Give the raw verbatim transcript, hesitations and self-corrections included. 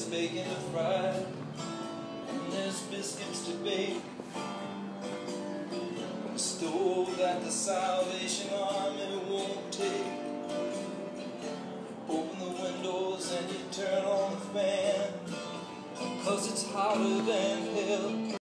bacon to fry, and there's biscuits to bake. A stove that the Salvation Army won't take. Open the windows and you turn on the fan, 'cause it's hotter than